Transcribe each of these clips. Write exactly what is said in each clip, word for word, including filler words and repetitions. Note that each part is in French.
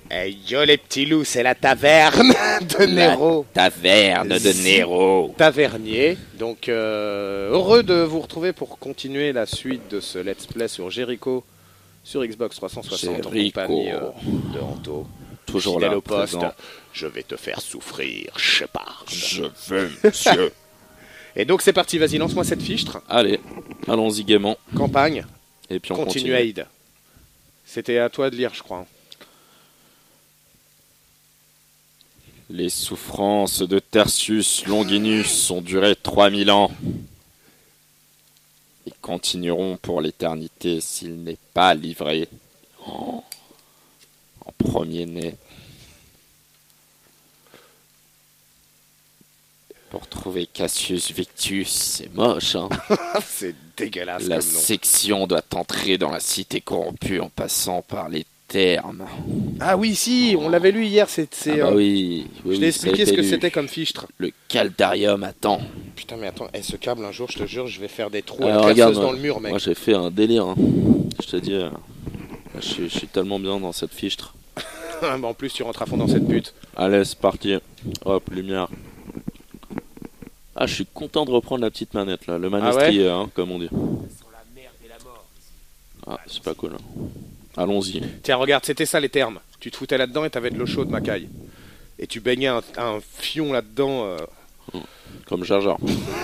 Hey yo les petits loups, c'est la taverne de Nero. La taverne de Nero. Tavernier. Donc euh, heureux de vous retrouver pour continuer la suite de ce let's play sur Jericho sur Xbox trois cent soixante Jericho. en compagnie euh, de Anto. Toujours Fidèle là, au poste. présent. Je vais te faire souffrir, Shepard. Je veux, monsieur. Et donc c'est parti, vas-y, lance-moi cette fichtre. Allez, allons-y gaiement. Campagne, Et puis on continue. continuade. C'était à toi de lire, je crois. Les souffrances de Tertius Longinus ont duré trois mille ans. Et continueront pour l'éternité s'il n'est pas livré. Oh. En premier-né. Pour trouver Cassius Victus, c'est moche, hein. C'est dégueulasse La comme nom. section doit entrer dans la cité corrompue en passant par les termes. Ah oui, si, on l'avait lu hier, c'est... Ah c'est, bah euh, oui, oui, je t'ai oui, ça a expliqué ce été que lu. c'était comme fichtre. Le Caldarium attend. Putain, mais attends, eh, ce câble, un jour, je te jure, je vais faire des trous Alors, à la regarde, perceuse dans moi- le mur, mec. Moi j'ai fait un délire. Hein. Je te dis, euh, je, suis, je suis tellement bien dans cette fichtre. Bah, en plus, tu rentres à fond dans cette pute. Allez, c'est parti. Hop, lumière. Ah, je suis content de reprendre la petite manette là, le manestrier, hein, comme on dit. Ah, c'est pas cool. Hein. Allons-y. Tiens, regarde, c'était ça les termes. Tu te foutais là-dedans et t'avais de l'eau chaude, Macaille. Et tu baignais un, un fion là-dedans. euh, Comme Jar Jar.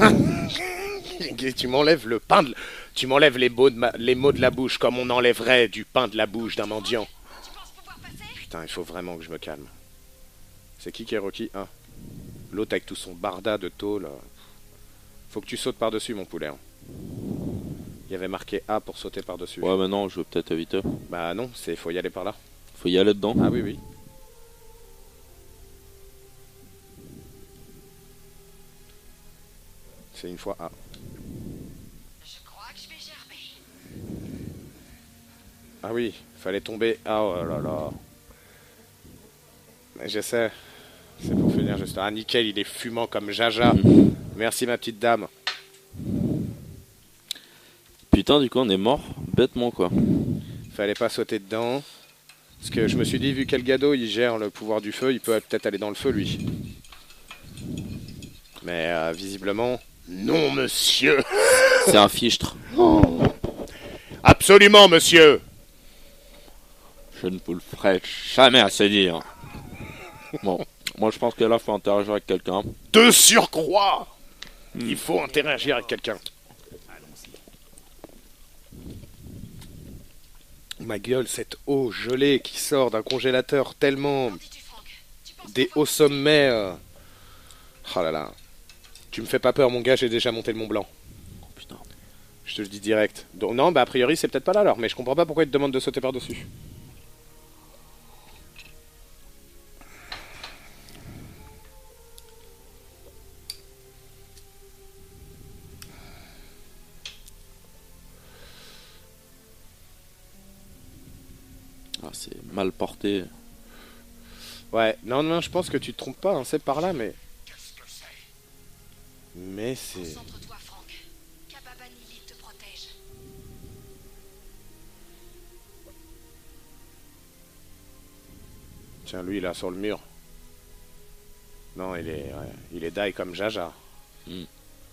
et tu m'enlèves le pain de... Tu m'enlèves les mots, de ma- les mots de la bouche comme on enlèverait du pain de la bouche d'un mendiant. Putain, il faut vraiment que je me calme. C'est qui qui est Rocky? Ah. L'autre avec tout son barda de tôle. Faut que tu sautes par-dessus, mon poulet. hein. Il y avait marqué A pour sauter par-dessus. Ouais, maintenant je vais peut-être éviter. Bah non, c'est faut y aller par là. Faut y aller dedans. Ah oui, oui. C'est une fois A. Je crois que je vais gerber. Ah oui, fallait tomber. Ah oh là là. Mais j'essaie. C'est pour finir juste. Ah nickel, il est fumant comme Jaja. Merci ma petite dame. Putain, du coup, on est mort bêtement quoi. Fallait pas sauter dedans. Parce que je me suis dit, vu qu'Elgado il gère le pouvoir du feu, il peut peut-être aller dans le feu lui. Mais euh, visiblement. Non monsieur. C'est un fichtre. Absolument monsieur. Je ne vous le ferai jamais assez dire. Bon, moi je pense que là, faut interagir avec quelqu'un. De surcroît. Il faut interagir avec quelqu'un. Ma gueule, cette eau gelée qui sort d'un congélateur tellement Qu'en dis-tu, Franck? Tu penses des hauts sommets. euh. Oh là là. Tu me fais pas peur, mon gars, j'ai déjà monté le Mont Blanc. Oh putain. Je te le dis direct. Donc, non, bah a priori, c'est peut-être pas là alors, mais je comprends pas pourquoi il te demande de sauter par-dessus. Ah, c'est mal porté. Ouais, non, non, je pense que tu te trompes pas, hein, c'est par là, mais. Mais c'est. Concentre-toi, Franck. Kababa Lily te protège. Tiens, lui, là, sur le mur. Non, il est. Ouais, il est die comme Jaja. Hmm.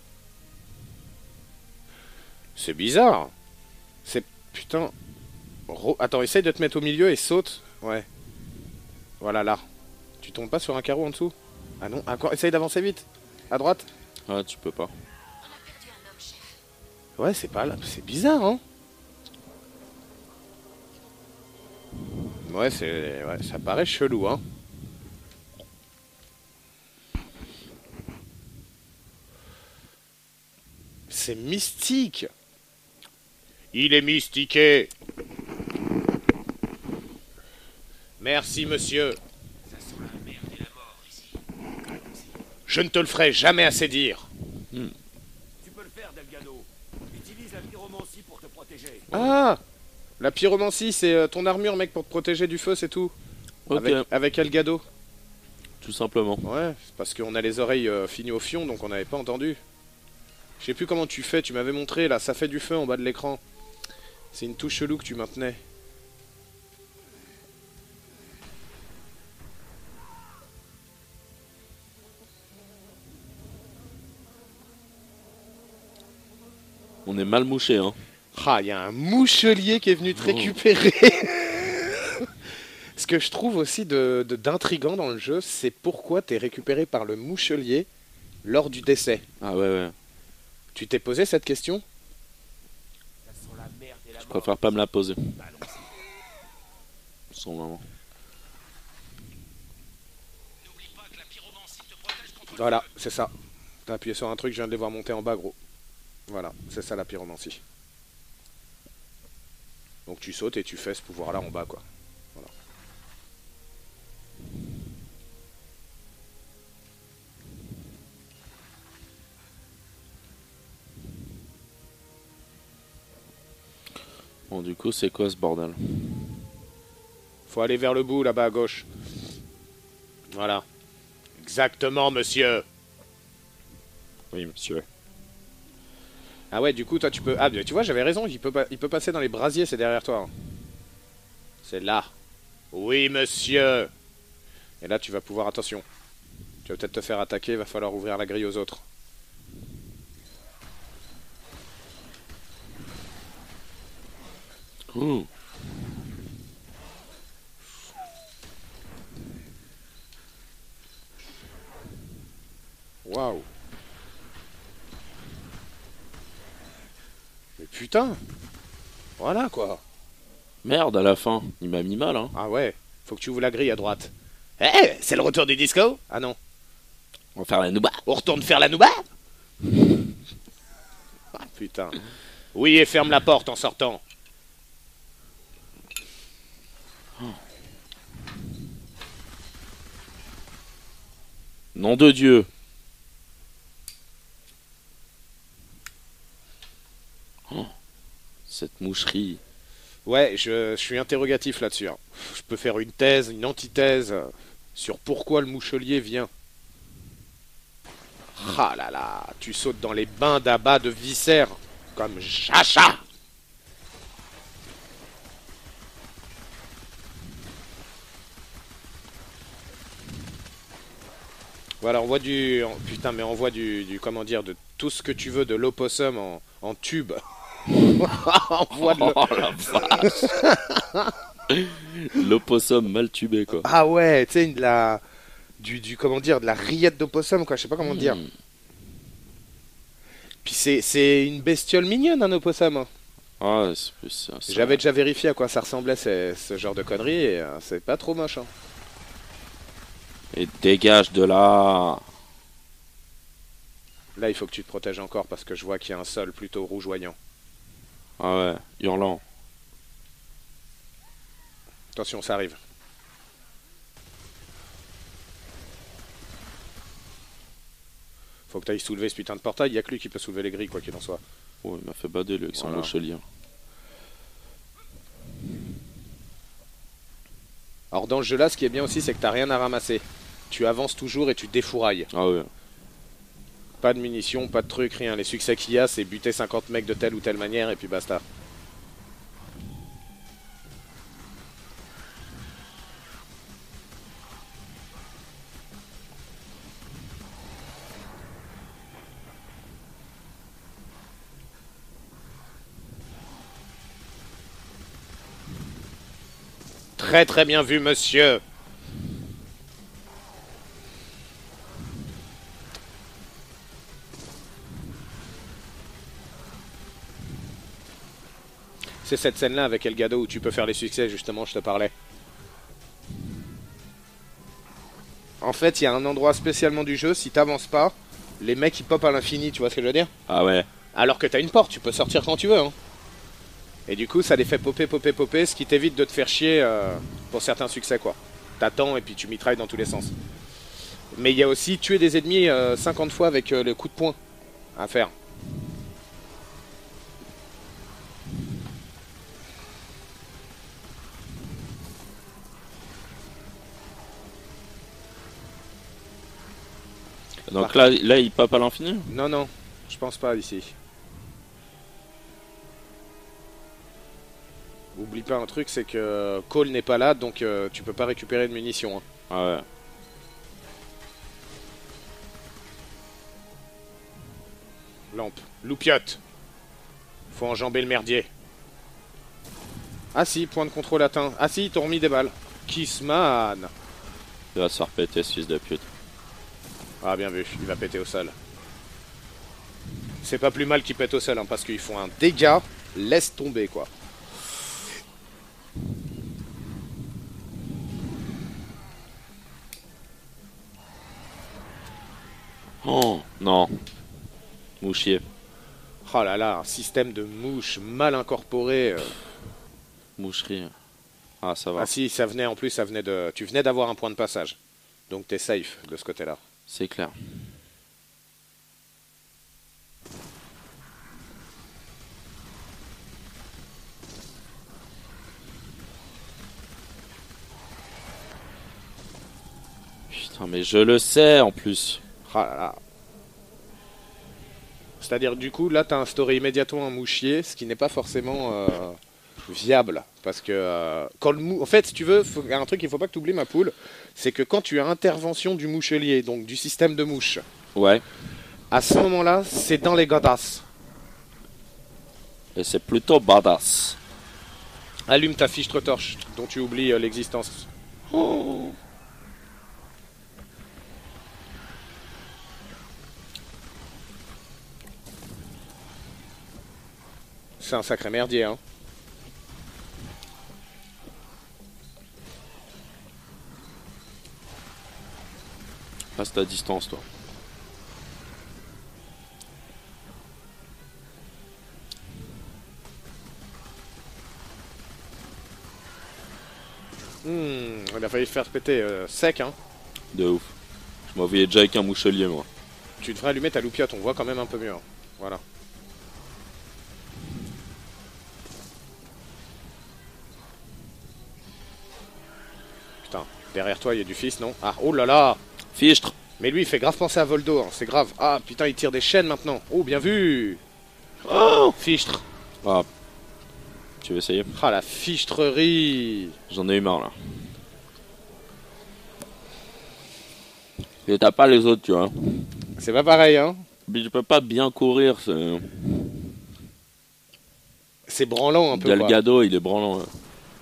C'est bizarre. C'est. Putain. Ro- Attends, essaye de te mettre au milieu et saute. Ouais. Voilà, là. Tu tombes pas sur un carreau en dessous? Ah non, encore. Essaye d'avancer vite. À droite. Ah, tu peux pas. On a perdu un homme, chef. Ouais, c'est pas là. C'est bizarre, hein. Ouais, c'est. Ouais, ça paraît chelou, hein. C'est mystique. Il est mystiqué. Merci, monsieur. Je ne te le ferai jamais assez dire. Tu peux le faire, Delgado. Utilise la pyromancie pour te protéger. Ah, la pyromancie, c'est euh, ton armure, mec, pour te protéger du feu, c'est tout. Ok, Avec, avec Elgado. tout simplement. Ouais, c'est parce qu'on a les oreilles euh, finies au fion, donc on n'avait pas entendu. Je sais plus comment tu fais, tu m'avais montré, là, ça fait du feu en bas de l'écran. C'est une touche chelou que tu maintenais. On est mal mouché, hein. Ah, il y a un mouchelier qui est venu te récupérer. Ce que je trouve aussi de, de- d'intriguant dans le jeu, c'est pourquoi tu es récupéré par le mouchelier lors du décès. Ah ouais, ouais. Tu t'es posé cette question? Ça sent la merde et la Je mort. préfère pas me la poser. Bah non, Son maman. Voilà, c'est ça. T'as appuyé sur un truc, je viens de les voir monter en bas, gros. Voilà, c'est ça la pyromancie. Donc tu sautes et tu fais ce pouvoir-là en bas, quoi. Voilà. Bon, du coup, c'est quoi ce bordel? Faut aller vers le bout, là-bas à gauche. Voilà. Exactement, monsieur. Oui, monsieur. Ah ouais, du coup, toi, tu peux... Ah, tu vois, j'avais raison, il peut, pas... il peut passer dans les brasiers, c'est derrière toi. hein. C'est là. Oui, monsieur. Et là, tu vas pouvoir... Attention. Tu vas peut-être te faire attaquer, il va falloir ouvrir la grille aux autres. Ouh. Waouh. Mais putain. Voilà, quoi. Merde, à la fin. Il m'a mis mal, hein. Ah ouais. Faut que tu ouvres la grille à droite. Eh, c'est le retour du disco? Ah non. On va faire la nouba. On retourne faire la nouba? Ah putain. Oui, et ferme la porte en sortant. Nom de Dieu. Oh, cette moucherie. Ouais, je, je suis interrogatif là-dessus. hein. Je peux faire une thèse, une antithèse euh, sur pourquoi le mouchelier vient. Ah là là, tu sautes dans les bains d'abat de viscères comme Chacha. Voilà, on voit du... en- Putain, mais on voit du, du... Comment dire, de tout ce que tu veux de l'opossum en, en tube. On voit de le- Oh la vache. L'opossum mal tubé, quoi. Ah ouais, tu sais, de la... Du, du... Comment dire, de la rillette d'opossum, quoi, je sais pas comment dire. Hmm. Puis c'est c'est une bestiole mignonne, un opossum. hein. Ah, c'est plus ça. ça. J'avais déjà vérifié à quoi ça ressemblait, ce, ce genre de conneries, et euh, c'est pas trop moche. hein. Et dégage de là. Là, il faut que tu te protèges encore, parce que je vois qu'il y a un sol plutôt rougeoyant. Ah ouais, hurlant. Attention, ça arrive. Faut que tu ailles soulever ce putain de portail, il y a que lui qui peut soulever les grilles, quoi qu'il en soit. Oh, il m'a fait bader, lui, avec son Voilà. mouchelier. Alors dans ce jeu-là, ce qui est bien aussi, c'est que t'as rien à ramasser. Tu avances toujours et tu défourailles. Ah ouais. Pas de munitions, pas de trucs, rien. Les succès qu'il y a, c'est buter cinquante mecs de telle ou telle manière et puis basta. Très très bien vu, monsieur. C'est cette scène-là avec Elgado où tu peux faire les succès, justement, je te parlais. En fait, il y a un endroit spécialement du jeu, si t'avances pas, les mecs ils popent à l'infini, tu vois ce que je veux dire? Ah ouais. Alors que t'as une porte, tu peux sortir quand tu veux. Hein. Et du coup, ça les fait popper, popper, popper, ce qui t'évite de te faire chier euh, pour certains succès, quoi. T'attends et puis tu mitrailles dans tous les sens. Mais il y a aussi tuer des ennemis euh, cinquante fois avec euh, le coup de poing à faire. Donc là, là, il pop à l'infini. Non, non, je pense pas ici. Oublie pas un truc, c'est que Cole n'est pas là, donc euh, tu peux pas récupérer de munitions. hein. Ah ouais. Lampe. Loupiote. Faut enjamber le merdier. Ah si, point de contrôle atteint. Ah si, ils t'ont remis des balles. Kissman. Il va se faire péter ce fils de pute. Ah bien vu, il va péter au sol. C'est pas plus mal qu'ils pètent au sol, hein, parce qu'ils font un dégât. Laisse tomber quoi. Oh non. Mouchier. Oh là là, un système de mouches mal incorporé. euh. Moucherie. Ah ça va. Ah si, ça venait en plus, ça venait de. Tu venais d'avoir un point de passage. Donc t'es safe de ce côté-là. C'est clair. Putain mais je le sais en plus. Ah là là. C'est-à-dire du coup là t'as instauré immédiatement un mouchier, ce qui n'est pas forcément euh, viable. Parce que euh, quand le mou... En fait si tu veux, faut... il y a un truc qu'il faut pas que tu oublies ma poule, c'est que quand tu as intervention du mouchelier, donc du système de mouche, Ouais. à ce moment-là c'est dans les godasses. Et c'est plutôt badass. Allume ta fichtre torche dont tu oublies euh, l'existence. Oh. C'est un sacré merdier hein. Reste à distance toi. Hmm, il a failli faire péter euh, sec hein. De ouf. Je m'envoyais déjà avec un mouchelier moi. Tu devrais allumer ta loupiote, on voit quand même un peu mieux. hein. Voilà. Putain, derrière toi il y a du fils, non? Ah, oh là là! Fichtre. Mais lui il fait grave penser à Voldo, hein, c'est grave. Ah putain, il tire des chaînes maintenant. Oh, bien vu! Oh. Fichtre! Ah. Tu veux essayer? Ah, la fichtrerie! J'en ai eu marre là. Et t'as pas les autres tu vois. C'est pas pareil, hein? Mais je peux pas bien courir. C'est... C'est branlant un peu. Quoi. Delgado il est branlant. Là.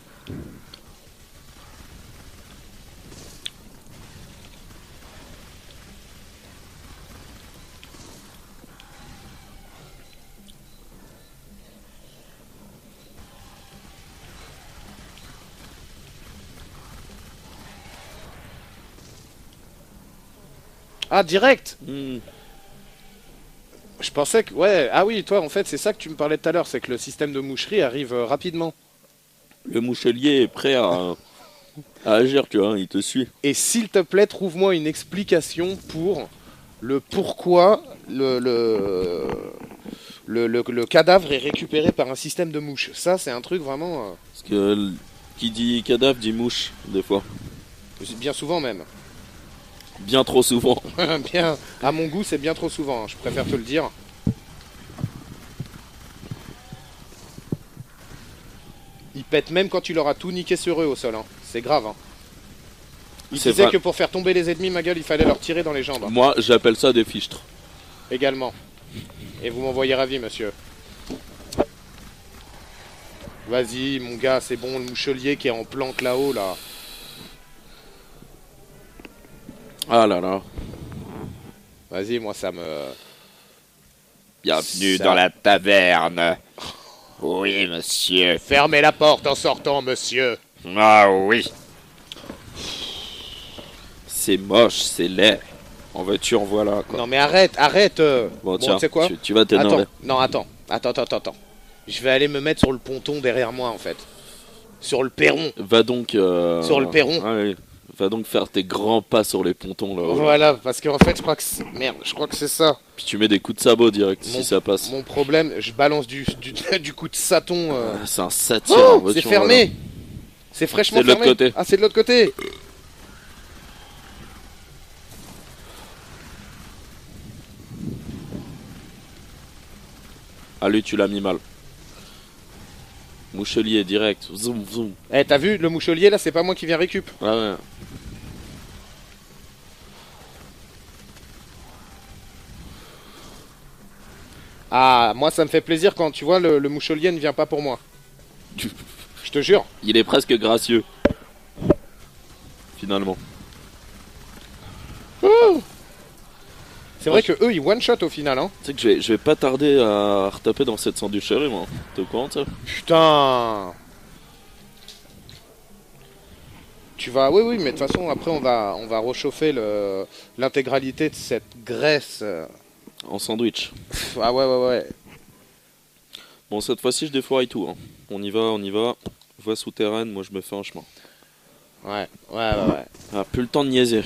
Ah, direct! Hmm. Je pensais que. Ouais, ah oui, toi en fait, c'est ça que tu me parlais tout à l'heure, c'est que le système de moucherie arrive euh, rapidement. Le mouchelier est prêt à, à agir, tu vois, il te suit. Et s'il te plaît, trouve-moi une explication pour le pourquoi le, le, le, le, le cadavre est récupéré par un système de mouche. Ça, c'est un truc vraiment. Parce que l- qui dit cadavre dit mouche, des fois. euh, bien souvent même. Bien trop souvent. bien, à mon goût, c'est bien trop souvent, hein, je préfère te le dire. Ils pètent même quand tu leur as tout niqué sur eux au sol. Hein. C'est grave. Hein. Ils C'est disaient vrai. que pour faire tomber les ennemis, ma gueule, il fallait leur tirer dans les jambes. hein. Moi, j'appelle ça des fichtres. Également. Et vous m'envoyez ravi, monsieur. Vas-y, mon gars, c'est bon, le mouchelier qui est en planque là-haut, là. Ah là là. Vas-y, moi, ça me... Bienvenue Ça- dans la taverne. Oui, monsieur. Fermez la porte en sortant, monsieur. Ah oui. C'est moche, c'est laid. En veux-tu, en voilà, quoi. Non, mais arrête, arrête. euh. Bon, tiens, tu sais quoi tu, tu vas t'énerver. Attends, non, attends, attends, attends, attends. Je vais aller me mettre sur le ponton derrière moi, en fait. Sur le perron. Va donc... euh, Sur le perron. ah oui. Va donc faire tes grands pas sur les pontons, là. Voilà, parce qu'en fait, je crois que c'est... Merde, je crois que c'est ça. Puis tu mets des coups de sabot direct, Mon- si ça passe. Mon problème, je balance du, du, du coup de saton. euh. Ah, c'est un satire. Oh, en veux-tu, c'est en fermé. C'est fraîchement C'est de l'autre fermé. côté. Ah, c'est de l'autre côté. voilà. Ah, lui, tu l'as mis mal. Mouchelier direct. Zoom, zoom. Eh, t'as vu, le mouchelier, là, c'est pas moi qui viens récup. Ah ouais. Ah, moi ça me fait plaisir quand tu vois le, le moucholier ne vient pas pour moi. Je te jure. Il est presque gracieux. Finalement. Oh c'est vrai que eux ils one shot au final hein. Tu sais que je vais, je vais pas tarder à retaper dans cette sandwicherie moi. T'es au courant de ça? Putain. Tu vas, oui, oui, mais de toute façon, après, on va, on va réchauffer le, l'intégralité de cette graisse. En sandwich. Pff, ah ouais, ouais, ouais. Bon, cette fois-ci, je défouraille tout. Hein. On y va, on y va. Voie souterraine, moi je me fais un chemin. Ouais, ouais, ouais, ouais. Ah, plus le temps de niaiser.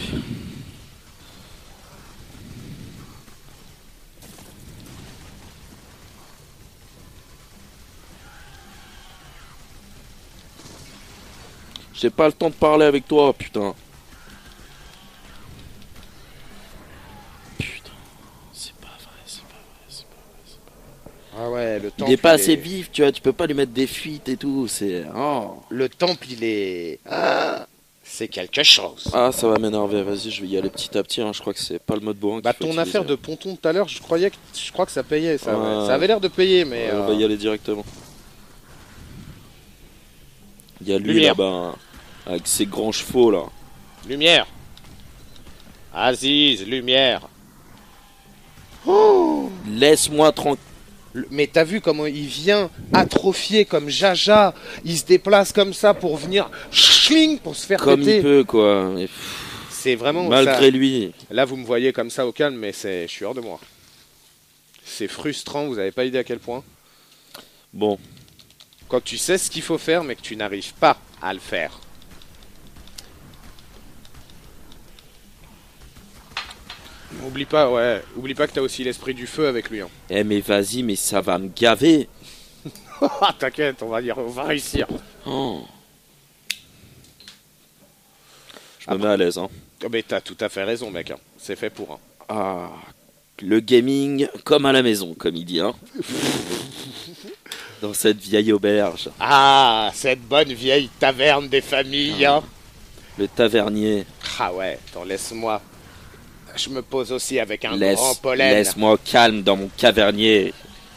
J'ai pas le temps de parler avec toi, putain. Putain, c'est pas vrai, c'est pas vrai, c'est pas vrai, c'est pas vrai. Ah ouais, le temple. Il est pas il assez est- vif, tu vois, tu peux pas lui mettre des fuites et tout, c'est... Oh. Le temple, il est. Ah, c'est quelque chose. Ah, ça va m'énerver, vas-y, je vais y aller petit à petit, hein. Je crois que c'est pas le mode bourrin qu'il Bah, faut ton utiliser. affaire de ponton tout à l'heure, je croyais que. Je crois que ça payait, ça. Ouais. Ouais. Ça avait l'air de payer, mais. Ouais, on euh, va y aller directement. Il y a lui Lumière. là-bas, hein, avec ses grands chevaux là. Lumière. Aziz, lumière. Oh Laisse-moi tranquille. Le- Mais t'as vu comment il vient atrophié comme Jaja. Il se déplace comme ça pour venir. Schling pour se faire Comme péter. il peut, quoi. Et pff, C'est vraiment. malgré ça- lui. Là, vous me voyez comme ça au calme, mais c'est, je suis hors de moi. C'est frustrant, vous avez pas idée à quel point. Bon, Quand tu sais ce qu'il faut faire, mais que tu n'arrives pas à le faire. Oublie pas, ouais. Oublie pas que t'as aussi l'esprit du feu avec lui. Hein. eh mais vas-y, mais ça va me gaver. Ah, t'inquiète, on va, y- on va réussir. Oh. Je Ah me mets à l'aise, hein. Oh, mais t'as tout à fait raison, mec. hein. C'est fait pour. Hein. Ah, le gaming comme à la maison, comme il dit, hein. Dans cette vieille auberge. Ah, cette bonne vieille taverne des familles. Hein. Le tavernier. Ah ouais, attends, laisse-moi. Je me pose aussi avec un Laisse, grand pollen. laisse-moi calme dans mon cavernier.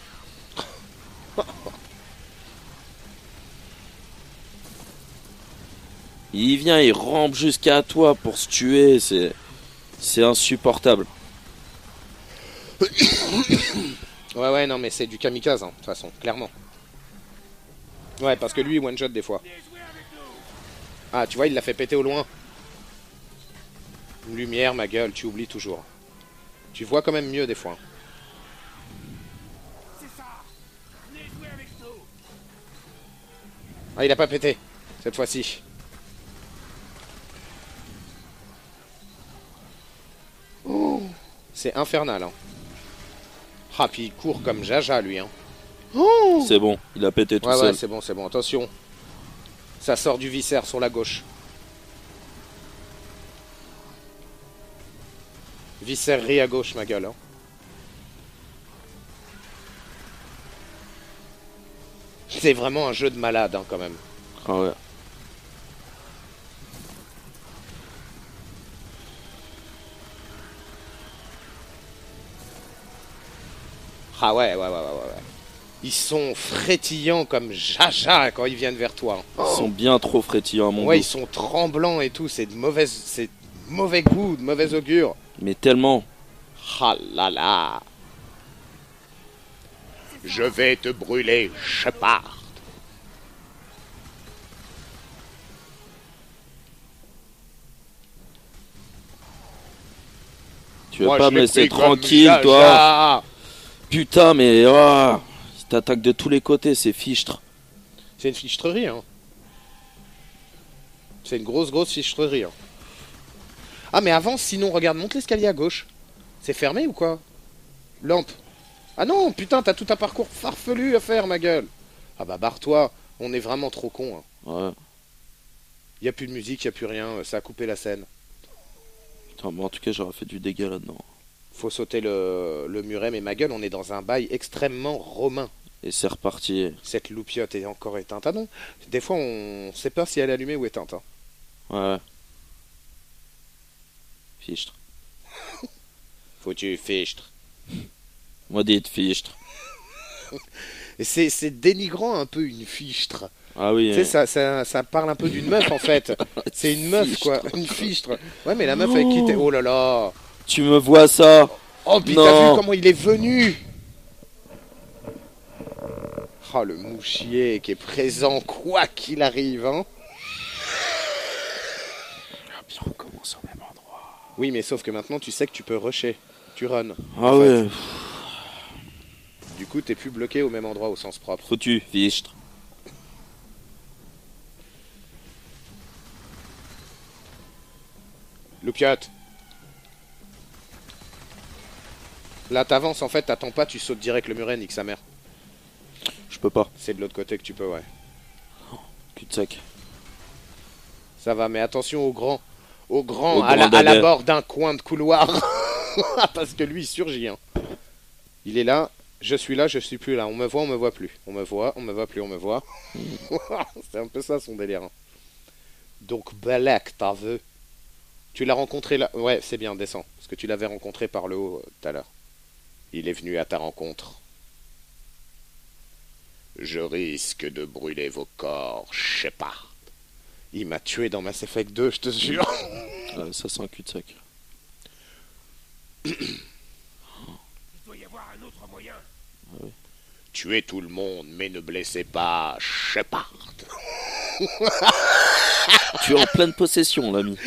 Il vient, il rampe jusqu'à toi pour se tuer, c'est c'est insupportable. Ouais, ouais, non, mais c'est du kamikaze, hein, de toute façon, clairement. Ouais, parce que lui, il one-shot des fois. Ah, tu vois, il l'a fait péter au loin. Lumière, ma gueule, tu oublies toujours. Tu vois quand même mieux des fois. C'est ça. Venez jouer avec nous. Ah, il a pas pété, cette fois-ci. Oh, c'est infernal, hein. Ah, puis il court comme Jaja, lui, hein. Oh C'est bon, il a pété tout ouais, ouais, seul. c'est bon, c'est bon, attention. Ça sort du viscère sur la gauche. Viscérerie à gauche, ma gueule. Hein. C'est vraiment un jeu de malade, hein, quand même. Ah ouais. Ah ouais, ouais, ouais, ouais, ouais. ouais. Ils sont frétillants comme Jaja quand ils viennent vers toi. hein. Ils sont bien trop frétillants à mon Ouais, goût. ils sont tremblants et tout. C'est de mauvaise, c'est de mauvais goût, de mauvais augure. Mais tellement. Ah là là. Je vais te brûler, Shepard. Tu vas Moi, pas je me l'ai laisser pris comme tranquille, Jaja. toi. Putain, mais oh, il t'attaque de tous les côtés, c'est fichtre. C'est une fichtrerie, hein. C'est une grosse, grosse fichtrerie. Hein. Ah, mais avant, sinon, regarde, monte l'escalier à gauche. C'est fermé ou quoi? Lampe. Ah non, putain, t'as tout un parcours farfelu à faire, ma gueule. Ah bah, barre-toi. On est vraiment trop con. Hein. Ouais. Y a plus de musique, y a plus rien. Ça a coupé la scène. Putain, bon, en tout cas, j'aurais fait du dégât là-dedans. Faut sauter le, le muret, mais ma gueule, on est dans un bail extrêmement romain. Et c'est reparti. Cette loupiote est encore éteinte. Ah non, des fois, on sait pas si elle est allumée ou éteinte. Hein. Ouais. Fichtre. Foutu fichtre. Moi, dites fichtre. Et c'est c'est dénigrant un peu une fichtre. Ah oui. Tu sais, euh, ça, ça, ça parle un peu d'une meuf en fait. C'est une meuf quoi, une fichtre. Ouais, mais la meuf avec qui t'es. Oh là là. Tu me vois ça? Oh, puis t'as Non. vu comment il est venu? Oh, le mouchier qui est présent quoi qu'il arrive, hein. Ah, puis on recommence au même endroit. Oui, mais sauf que maintenant tu sais que tu peux rusher. Tu run. Ah en fait. ouais. Du coup, t'es plus bloqué au même endroit au sens propre. Foutu, fichtre. Loupiote. Là, t'avances en fait, t'attends pas, tu sautes direct le muret, nique sa mère. Je peux pas. C'est de l'autre côté que tu peux, ouais. Cul de sac. Ça va, mais attention au grand. Au grand, Au à, grand la, à la dadais. bord d'un coin de couloir. Parce que lui, il surgit. Hein. Il est là, je suis là, je suis plus là. On me voit, on me voit plus. On me voit, on me voit plus, on me voit. C'est un peu ça son délire. Hein. Donc, Balak, t'as vu. Tu l'as rencontré là. Ouais, c'est bien, descends. Parce que tu l'avais rencontré par le haut euh, tout à l'heure. Il est venu à ta rencontre. Je risque de brûler vos corps, Shepard. Il m'a tué dans Mass Effect deux, je te jure. Ah, ça sent un cul de sac. Il doit y avoir un autre moyen. Tuez tout le monde, mais ne blessez pas Shepard. Tu es en pleine possession, l'ami.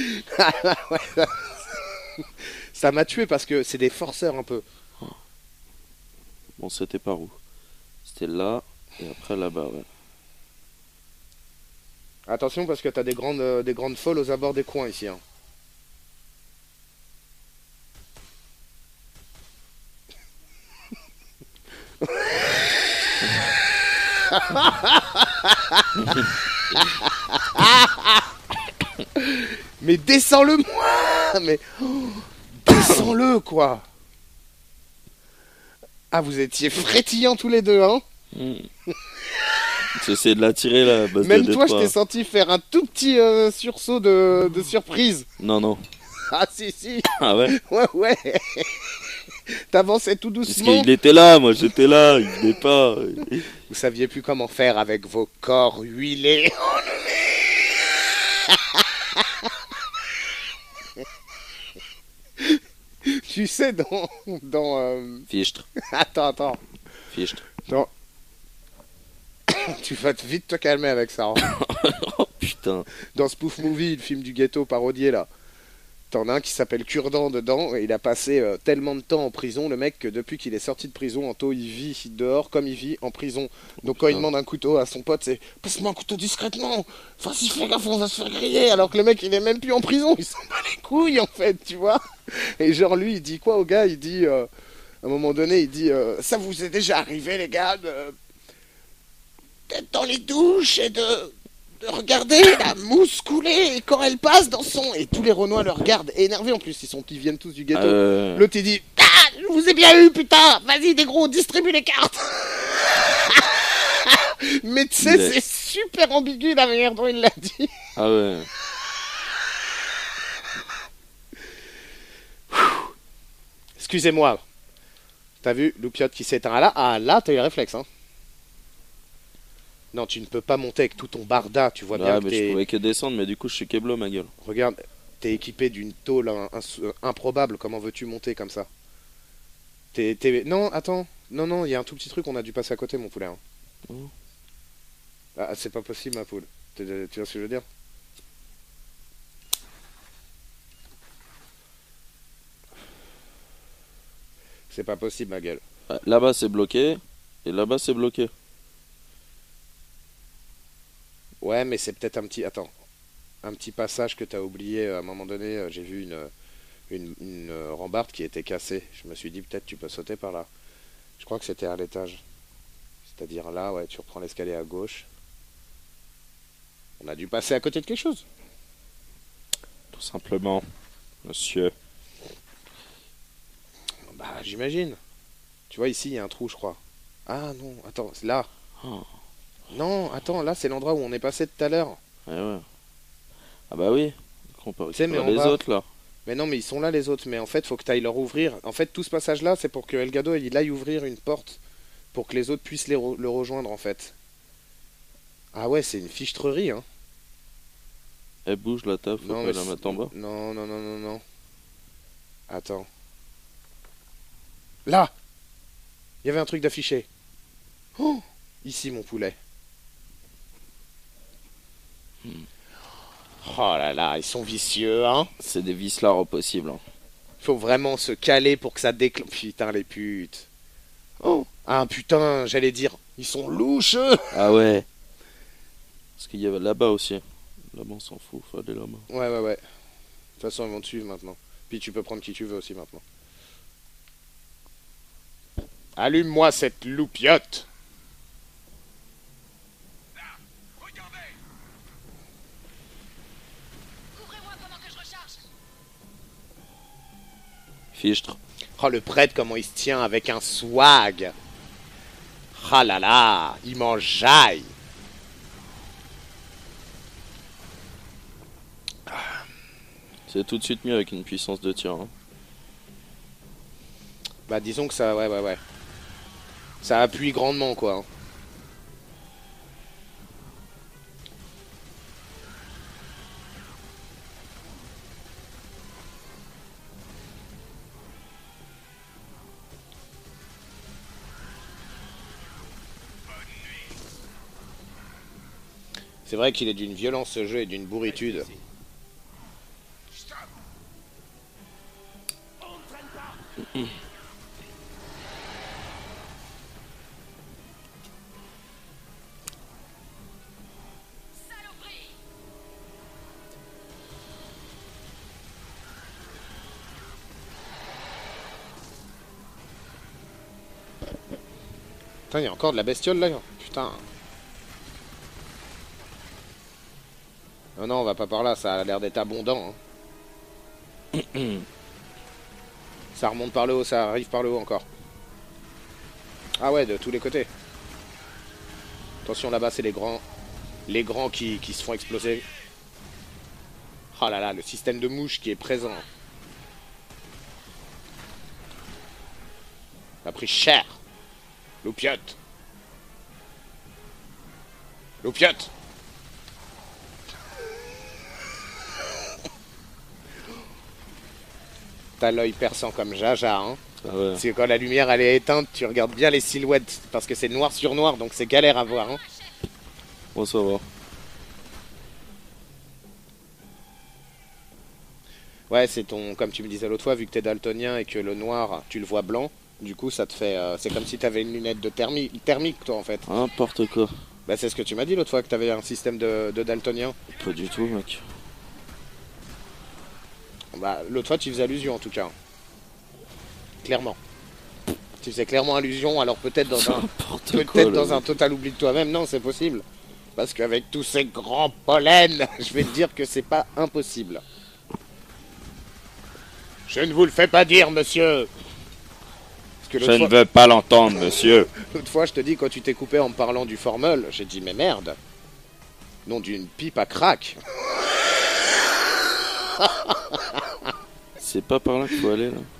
Ça m'a tué parce que c'est des forceurs un peu. Bon, c'était par où? C'était là, et après là-bas, ouais. Attention parce que t'as des grandes, euh, des grandes folles aux abords des coins ici. Hein. Mais descends-le moi. Mais oh, descends-le quoi. Ah, vous étiez frétillants tous les deux, hein. Hmm. J'ai essayé de l'attirer là, à base Même de toi, je D trois. t'ai senti faire un tout petit euh, sursaut de, de surprise. Non, non. Ah si, si. Ah ouais? Ouais, ouais. T'avançais tout Parce doucement. qu'il était là, moi j'étais là, il venait pas. Vous saviez plus comment faire avec vos corps huilés. Tu sais, dans... dans euh, Fichtre, Attends, attends. fichtre. Dans... tu vas te vite te calmer avec ça. Hein. Oh putain. Dans Spoof Movie, le film du ghetto parodié, là. T'en as un qui s'appelle Cure-Dent dedans, et il a passé euh, tellement de temps en prison, le mec, que depuis qu'il est sorti de prison, Anto, il vit ici dehors comme il vit en prison. Donc quand il demande un couteau à son pote, c'est « Passe-moi un couteau discrètement. Enfin, si fais gaffe, on va se faire griller. » Alors que le mec, il est même plus en prison, il s'en bat les couilles, en fait, tu vois. Et genre, lui, il dit quoi au gars? Il dit, euh, à un moment donné, il dit euh, « Ça vous est déjà arrivé, les gars, de... d'être dans les douches et de... de regarder la mousse couler et quand elle passe dans son... » Et tous les Renois le regardent, énervés en plus, ils, sont... ils viennent tous du ghetto. Euh... L'autre il dit « Ah, je vous ai bien eu, putain. Vas-y, des gros, distribue les cartes. » Mais tu sais, Il est- c'est super ambigu la manière dont il l'a dit. Ah ouais. Excusez-moi. T'as vu, Loupiote qui s'éteint. Ah là, ah là, t'as eu le réflexe, hein. Non, tu ne peux pas monter avec tout ton barda, tu vois bien Ah, que mais je t'es... pouvais que descendre, mais du coup je suis keblo ma gueule. Regarde, t'es équipé d'une tôle in- ins- improbable, comment veux-tu monter comme ça? T'es... t'es- Non, attends, non, non, il y a un tout petit truc, on a dû passer à côté, mon poulet. Hein. Oh. Ah, c'est pas possible, ma poule. T'es- Tu vois ce que je veux dire? C'est pas possible, ma gueule. Ouais, là-bas c'est bloqué, et là-bas c'est bloqué. Ouais, mais c'est peut-être un petit... Attends. Un petit passage que t'as oublié, à un moment donné, euh, j'ai vu une, une, une euh, rambarde qui était cassée. Je me suis dit, peut-être tu peux sauter par là. Je crois que c'était à l'étage. C'est-à-dire là, ouais, tu reprends l'escalier à gauche. On a dû passer à côté de quelque chose. Tout simplement, monsieur. Bah, j'imagine. Tu vois, ici, il y a un trou, je crois. Ah non, attends, c'est là. Oh. Non, attends, là, c'est l'endroit où on est passé tout à l'heure. Ouais, ouais. Ah bah oui. On peut Tu sais, mais récupérer on les va- autres là. Mais non, mais ils sont là, les autres. Mais en fait, faut que tu ailles leur ouvrir. En fait, tout ce passage-là, c'est pour que Elgado, il aille ouvrir une porte Pour que les autres puissent les re- le rejoindre, en fait. Ah ouais, c'est une fichtrerie, hein. Elle bouge la table, faut Non, pas mais la c'est- mettre en bas. non, non, non, non, non. Attends. Là! Il y avait un truc d'affiché. Oh! Ici, mon poulet. Oh là là, ils sont vicieux, hein. C'est des vislards au possible. Hein. Faut vraiment se caler pour que ça déclenche. Putain, les putes. Oh! Ah putain, j'allais dire, ils sont louches, eux. Ah ouais. Parce qu'il y avait là-bas aussi. Là-bas, on s'en fout, faut aller là-bas. Ouais, ouais, ouais. De toute façon, ils vont te suivre maintenant. Puis tu peux prendre qui tu veux aussi maintenant. Allume-moi cette loupiote. Couvrez-moi pendant que je recharge. Fichtre. Oh, le prêtre, comment il se tient avec un swag. Ah là là, il m'enjaille. C'est tout de suite mieux avec une puissance de tir. Hein. Bah disons que ça, ouais, ouais, ouais. Ça appuie grandement, quoi. hein. C'est vrai qu'il est d'une violence ce jeu et d'une bourritude. Saloperie. Putain, il y a encore de la bestiole là. Putain. Non, non, on va pas par là, ça a l'air d'être abondant. hein. Ça remonte par le haut, ça arrive par le haut encore. Ah ouais, de tous les côtés. Attention là-bas, c'est les grands. Les grands qui, qui se font exploser. Oh là là, le système de mouche qui est présent. Ça a pris cher. Loupiote. Loupiote. T'as l'œil perçant comme Jaja, hein. Ah ouais. Parce que quand la lumière elle est éteinte, tu regardes bien les silhouettes. Parce que c'est noir sur noir, donc c'est galère à voir, hein. Bon, ça va. Ouais, c'est ton, comme tu me disais l'autre fois, vu que t'es daltonien et que le noir, tu le vois blanc, du coup ça te fait, euh, c'est comme si t'avais une lunette de thermi thermique, toi en fait. N'importe quoi. Bah c'est ce que tu m'as dit l'autre fois, que t'avais un système de, de daltonien. Pas du tout, mec. Bah l'autre fois tu faisais allusion en tout cas. Clairement. Tu faisais clairement allusion, alors peut-être dans un, N'importe quoi. peut-être là. dans un total oubli de toi-même, non c'est possible. Parce qu'avec tous ces grands pollens, je vais te dire que c'est pas impossible. Je ne vous le fais pas dire, monsieur. Parce que Je l'autre ne fois, veux pas l'entendre, monsieur. l'autre fois, je te dis, quand tu t'es coupé en me parlant du formol, j'ai dit, mais merde. Non, d'une pipe à crack. C'est pas par là qu'il faut aller, là.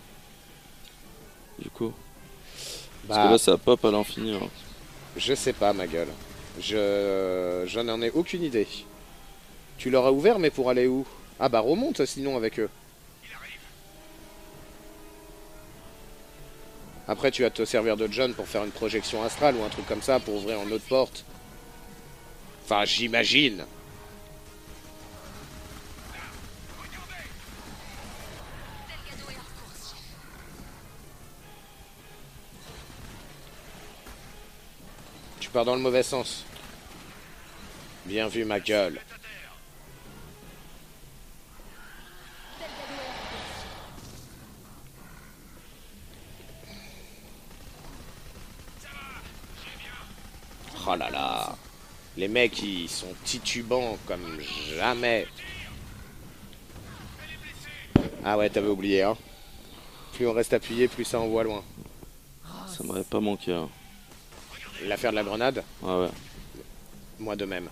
Du coup. Parce que Bah, là, ça pop à l'infini. Hein. je sais pas, ma gueule. Je, je n'en ai aucune idée. Tu leur as ouvert, mais pour aller où? Ah bah remonte sinon avec eux. Après, tu vas te servir de John pour faire une projection astrale ou un truc comme ça pour ouvrir une autre porte. Enfin, j'imagine. Delgado est en course, chef. Tu pars dans le mauvais sens. Bien vu, ma gueule. Oh là là. Les mecs, ils sont titubants comme jamais. Ah ouais, t'avais oublié, hein. Plus on reste appuyé, plus ça envoie loin. Ça m'aurait pas manqué. Hein. L'affaire de la grenade, Ah ouais. moi de même.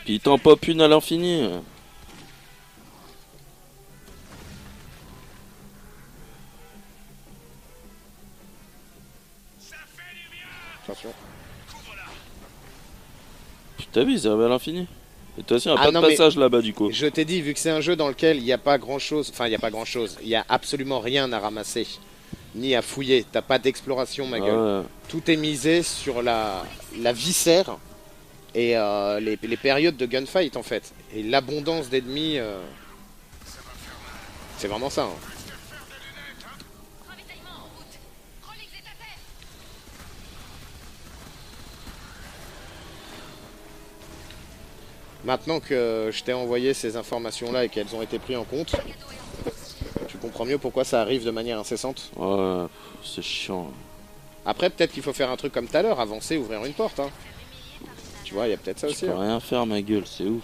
Puis il t'en pop une à l'infini. Attention. Putain, ils arrivent à l'infini. Et toi aussi, il n'y a Ah pas non, de mais passage là-bas du coup. Je t'ai dit, vu que c'est un jeu dans lequel il n'y a pas grand chose, enfin il n'y a pas grand chose, il n'y a absolument rien à ramasser, ni à fouiller, t'as pas d'exploration ma gueule. Ah ouais. Tout est misé sur la, la viscère et euh, les, les périodes de gunfight en fait. Et l'abondance d'ennemis, euh, c'est vraiment ça. Hein. Ravitaillement en route. Rollix est à terre. Maintenant que je t'ai envoyé ces informations-là et qu'elles ont été prises en compte, tu comprends mieux pourquoi ça arrive de manière incessante. Ouais, c'est chiant. Après, peut-être qu'il faut faire un truc comme tout à l'heure, avancer, ouvrir une porte. Hein. Tu vois, il y a peut-être ça Je aussi. peux Hein. rien faire, ma gueule, c'est ouf.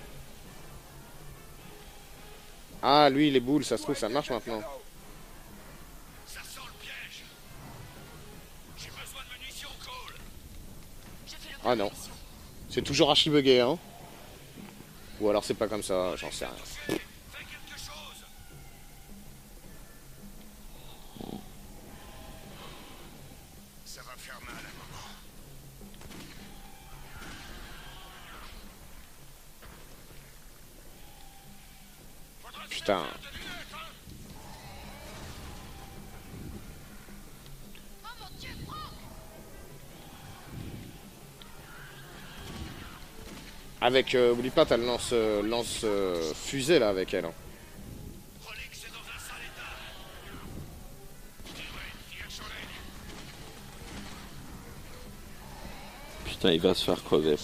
Ah, lui, les boules, ça se trouve, ça marche maintenant. Ça sent le piège. J'ai besoin de munitions, Cole. Je fais le Ah non. C'est toujours archi bugué, hein. Ou alors c'est pas comme ça, j'en sais rien. Fais quelque chose. Ça va faire mal un moment. Putain. Oh mon Dieu, Franck. Avec, euh, oublie pas, t'as le lance, euh, lance euh, fusée là avec elle. Hein. Rollix est dans un sale état. Ouais, tire sur l'aide. Putain, il va se faire crever.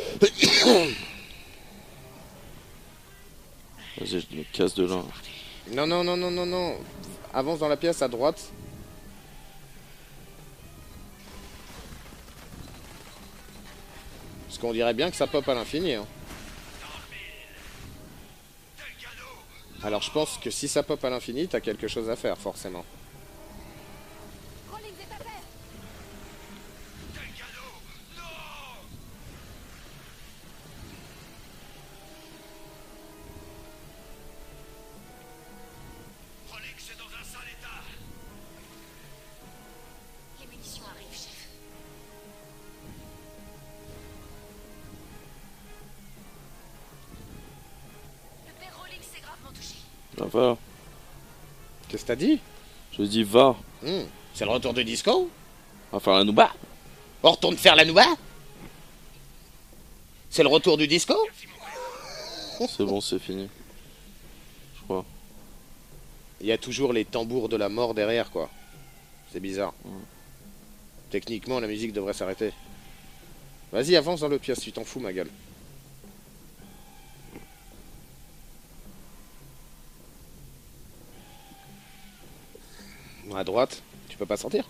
Vas-y, je me casse de là. Non, non, non, non, non, non. Avance dans la pièce à droite. Parce qu'on dirait bien que ça pop à l'infini. Hein. Alors je pense que si ça pop à l'infini, t'as quelque chose à faire, forcément. Rollix est à terre. Rollix est dans un sale état. Les munitions arrivent, chef. Le père Rollix est gravement touché. Bah, va. Qu'est-ce que t'as dit? Je dis va. Hmm, c'est le retour du disco? On va faire la nouba. On retourne faire la nouba? C'est le retour du disco? C'est bon, c'est fini. Je crois. Il y a toujours les tambours de la mort derrière, quoi. C'est bizarre. Ouais. Techniquement, la musique devrait s'arrêter. Vas-y, avance dans l'autre pièce, tu t'en fous, ma gueule. À droite, tu peux pas sortir.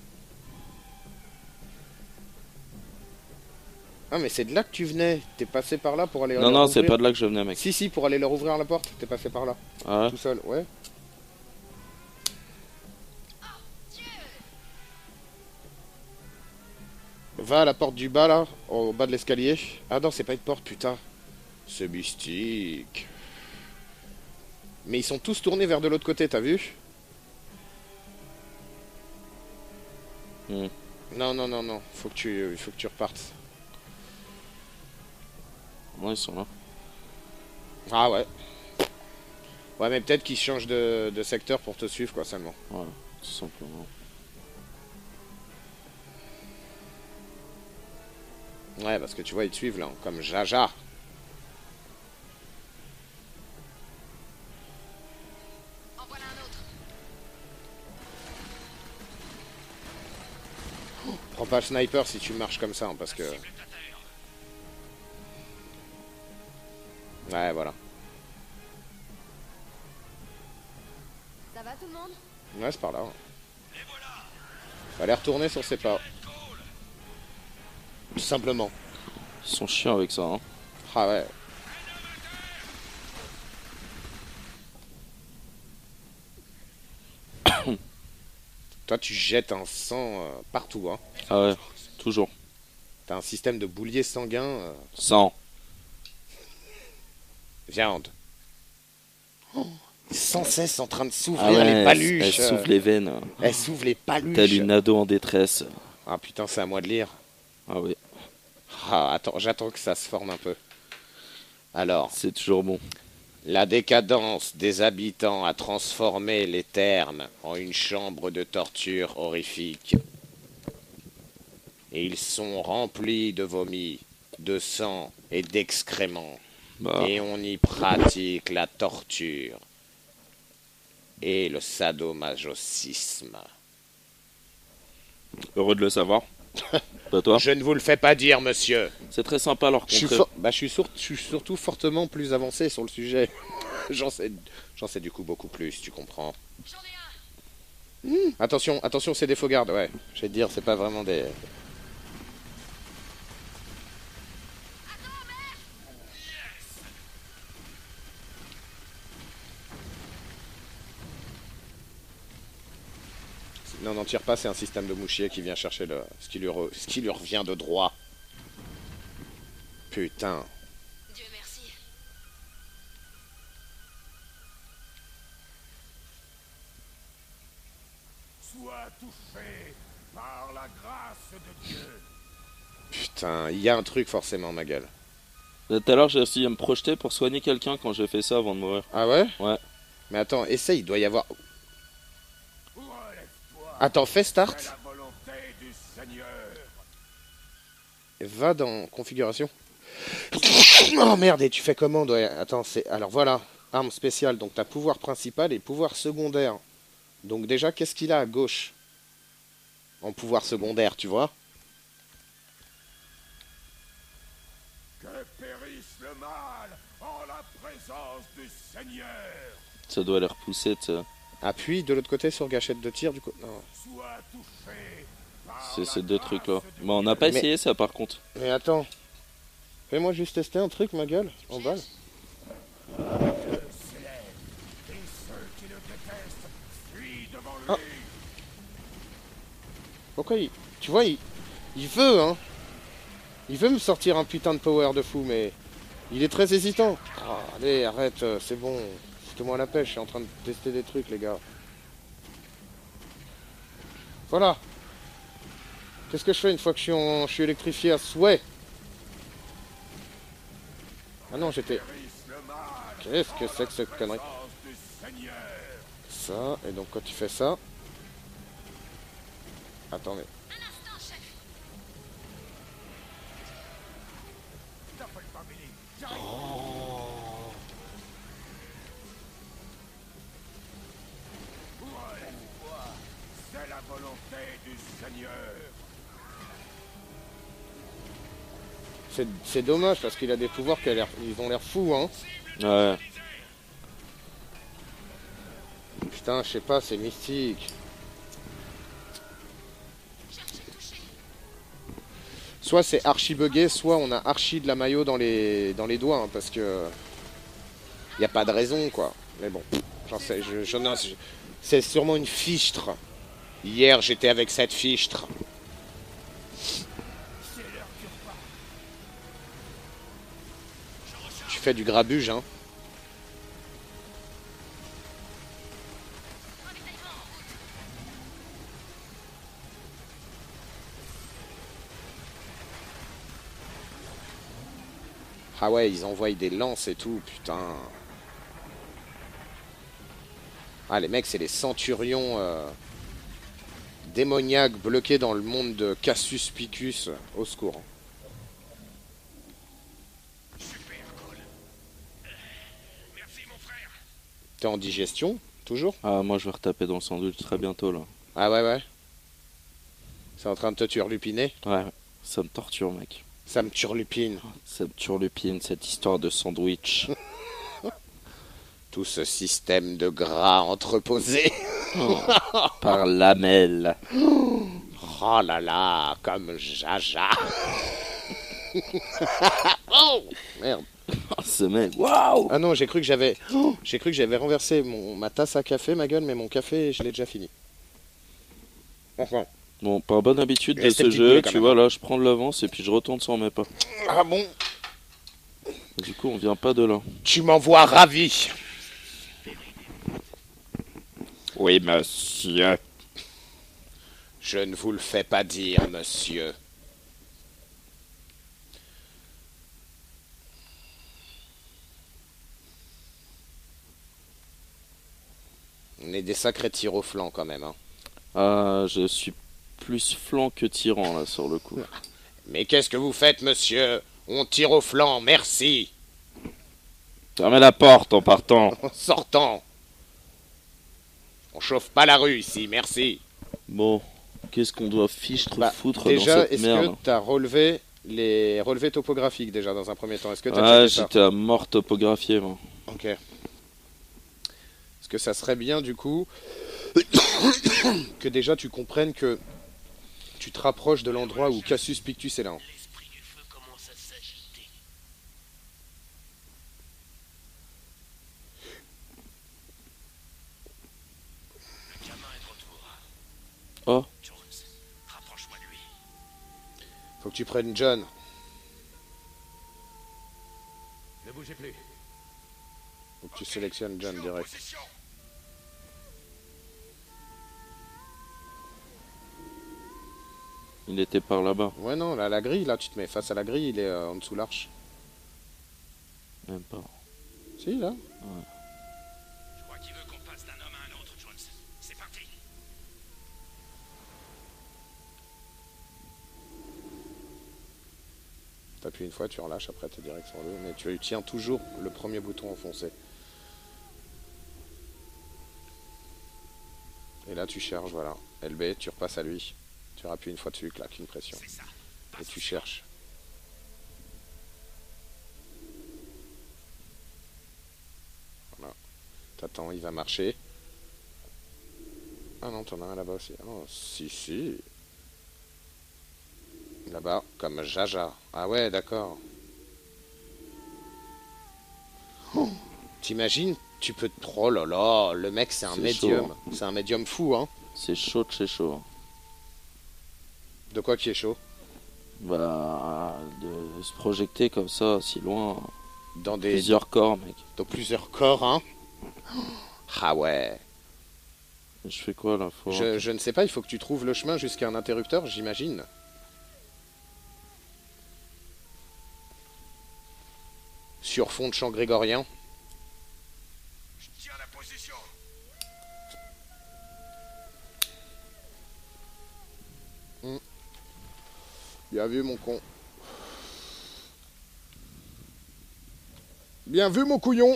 Ah, mais c'est de là que tu venais. T'es passé par là pour aller Non, leur non, c'est ouvrir. pas de là que je venais, mec. Si, si, pour aller leur ouvrir la porte. T'es passé par là, Ah ouais. tout seul, ouais. Va à la porte du bas, là, au bas de l'escalier. Ah non, c'est pas une porte, putain. C'est mystique. Mais ils sont tous tournés vers de l'autre côté, t'as vu? Hmm. Non, non, non, non. Faut que tu, il faut que tu repartes. Ouais, ils sont là. Ah ouais. Ouais, mais peut-être qu'ils changent de, de secteur pour te suivre, quoi, seulement. Ouais, tout simplement. Ouais, parce que tu vois, ils te suivent, là, comme Jaja. En voilà un autre. Prends pas le sniper si tu marches comme ça, hein, parce que... Ouais, voilà. Ça va tout le monde? Ouais, c'est par là. Va aller retourner sur ses pas. Tout simplement. Ils sont chiants avec ça, hein. Ah ouais. Toi, tu jettes un sang euh, partout, hein. Ah ouais, toujours. T'as un système de boulier sanguin. euh, cent. Viande. Oh, sans cesse en train de s'ouvrir Ah ouais, les elle, paluches. elle souffle les veines. Elle s'ouvre les paluches. Tel une ado en détresse. Ah putain, c'est à moi de lire. Ah oui, Ah, attends, j'attends que ça se forme un peu. Alors, c'est toujours bon. la décadence des habitants a transformé les thermes en une chambre de torture horrifique. Et ils sont remplis de vomi, de sang et d'excréments. Bah, Et on y pratique la torture et le sadomasochisme. heureux de le savoir. Pas toi. Je ne vous le fais pas dire, monsieur. C'est très sympa leur Je suis, contrée. for- bah, je, suis sur- je suis surtout fortement plus avancé sur le sujet. J'en sais, j'en sais du coup beaucoup plus, tu comprends. J'en ai un. Attention, attention, c'est des faux gardes, ouais. Je vais te dire, c'est pas vraiment des... Non, n'en tire pas, c'est un système de mouchier qui vient chercher le... ce, qui lui re- ce qui lui revient de droit. Putain. Dieu merci. Sois touché par la grâce de Dieu. Putain, il y a un truc forcément, ma gueule. Tout à l'heure, j'ai essayé de me projeter pour soigner quelqu'un quand j'ai fait ça avant de mourir. Ah ouais? Ouais. Mais attends, essaye, il doit y avoir... Relève-toi. Attends, fais C'est start. la volonté du Seigneur. Va dans configuration. Oh merde, et tu fais comment? Ouais, attends, c'est... Alors voilà, arme spéciale, donc t'as pouvoir principal et pouvoir secondaire. Donc déjà, qu'est-ce qu'il a à gauche? En pouvoir secondaire, tu vois? Que périsse le mal en la présence du Seigneur. Ça doit les repousser, tu sais. Appuie de l'autre côté sur gâchette de tir, du coup... Non. Sois touché par C'est la ces deux grâce trucs-là. de Bon, on n'a pas Mais- essayé ça par contre. Mais attends. Fais-moi juste tester un truc, ma gueule, en balle. Dieu s'élève, et ceux qui le détestent fuient devant lui. Ah. Pourquoi il... Tu vois, il... Il veut, hein. Il veut me sortir un putain de power de fou, mais... Il est très hésitant. Ah, allez, arrête, euh, c'est bon. Foutez-moi la pêche, je suis en train de tester des trucs, les gars. Voilà. Qu'est-ce que je fais une fois que je suis, en... je suis électrifié à souhait? Ah non, j'étais... Périsse le mal Qu'est-ce que c'est que cette en connerie? présence du Seigneur. Ça, et donc quand tu fais ça... Attends, mais... Un instant, chef. T'appelles pas Billy. J'arrive. Relève-toi. C'est la volonté du Seigneur. C'est c'est dommage parce qu'il a des pouvoirs qui a l'air- ils ont l'air fous, hein. Ouais. Putain, je sais pas, c'est mystique. Soit c'est archi bugué, soit on a archi de la maillot dans les, dans les doigts, hein, parce que... Y a pas de raison, quoi. Mais bon, j'en sais, je, je, non, je- c'est sûrement une fichtre. Hier, j'étais avec cette fichtre. Tu fais du grabuge, hein. Ah ouais, ils envoient des lances et tout, putain. Ah, les mecs, c'est les centurions euh, démoniaques bloqués dans le monde de Cassius Picus. Au secours. Super cool. Euh, Merci mon frère. T'es en digestion, toujours? Ah, moi je vais retaper dans le sandwich très bientôt là. Ah ouais, ouais. C'est en train de te turlupiner? Ouais, ça me torture, mec. Ça me turlupine. Ça me turlupine cette histoire de sandwich. Tout ce système de gras entreposé. Oh, par lamelles. Oh là là, comme Jaja. Oh merde. Oh, ce mec, waouh! Ah non, j'ai cru que j'avais, oh, j'ai cru que j'avais renversé mon, ma tasse à café, ma gueule, mais mon café, je l'ai déjà fini. Enfin. Bon, par bonne habitude de Reste ce petite jeu, boulée, quand tu même. vois, là, je prends de l'avance et puis je retourne sur mes pas. Ah bon? Du coup, on vient pas de là. Tu m'envoies ravi. Oui, monsieur. Je ne vous le fais pas dire, monsieur. On est des sacrés tirs au flanc quand même, hein. Ah, je suis plus flanc que tyran là sur le coup. Mais qu'est-ce que vous faites, monsieur? On tire au flanc, merci. Fermez la porte en partant. En sortant. On chauffe pas la rue ici, merci. Bon, qu'est-ce qu'on doit fichtre Bah, foutre déjà, dans cette est-ce merde? que t'as relevé les relevés topographiques déjà dans un premier temps? Est-ce que t'as Ah, checké ça? j'étais à mort topographié moi. Ok. Est-ce que ça serait bien du coup que déjà tu comprennes que tu te rapproches de l'endroit où Cassius Pictus est là, hein. L'esprit du feu commence à s'agiter. Le gamin est de retour. Oh, Jones, rapproche-moi de lui. Faut que tu prennes John. Ne bougez plus. Faut que tu sélectionnes John direct. Position. il était par là-bas. Ouais non, là la grille, là tu te mets face à la grille, il est euh, en dessous de l'arche. Même pas. Si là. Je crois qu'il veut qu'on passe d'un homme à un autre, Jones. C'est parti. T'appuies une fois, tu relâches, après t'es direct sur le. Mais tu tiens toujours le premier bouton enfoncé. Et là tu cherches, voilà. L B, tu repasses à lui. Tu rappuies une fois dessus, claque une pression. C'est ça. Et tu cherches. Voilà. T'attends, il va marcher. Ah non, t'en as un là-bas aussi. Oh, si, si. Là-bas, comme Jaja. Ah ouais, d'accord. Oh, t'imagines, tu peux... Oh là là, le mec c'est un C'est médium. chaud, C'est un médium fou, hein. C'est chaud de chez chaud. hein. De quoi qui est chaud? Bah, de se projeter comme ça, si loin. Dans des... Plusieurs corps, mec. Dans plusieurs corps, hein. Ah ouais. Je fais quoi là? Faut... Je, je ne sais pas, il faut que tu trouves le chemin jusqu'à un interrupteur, j'imagine. Sur fond de chant grégorien. Je tiens la position. Bien vu, mon con. Bien vu, mon couillon.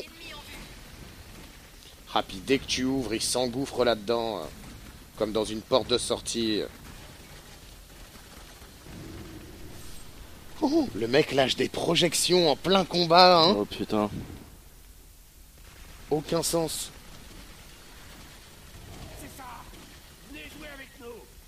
Ah, puis dès que tu ouvres, il s'engouffre là-dedans, euh, comme dans une porte de sortie. Oh, le mec lâche des projections en plein combat, hein. Oh putain. Aucun sens. C'est ça. Venez jouer avec nous.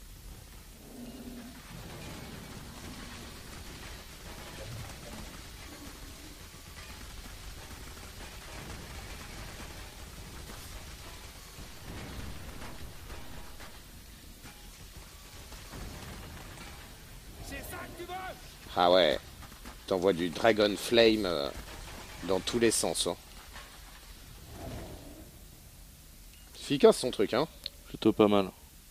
C'est ça que tu veux. Ah ouais. T'envoies du Dragon Flame euh, dans tous les sens, hein. Efficace son truc, hein. Plutôt pas mal.